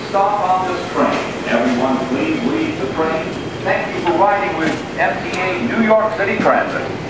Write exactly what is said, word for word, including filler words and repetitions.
stop on this train. Everyone please leave the train. Thank you for riding with M T A New York City Transit.